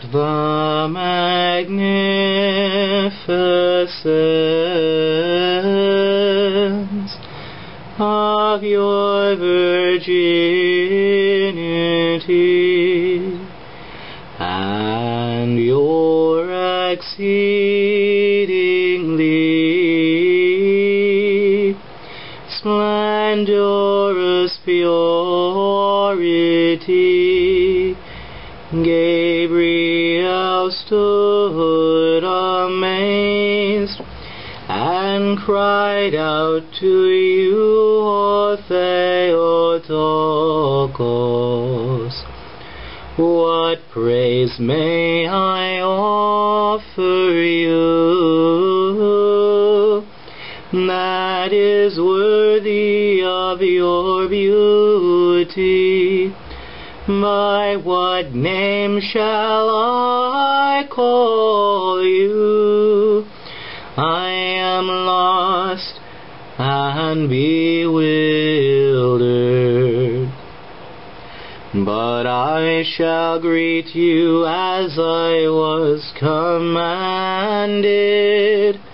the magnificence of your virginity and your exceedingly splendorous purity, Gabriel stood amazed and cried out to you, O Theotokos. What praise may I offer you that is worthy of your beauty? By what name shall I call you? I am lost and bewildered, but I shall greet you as I was commanded.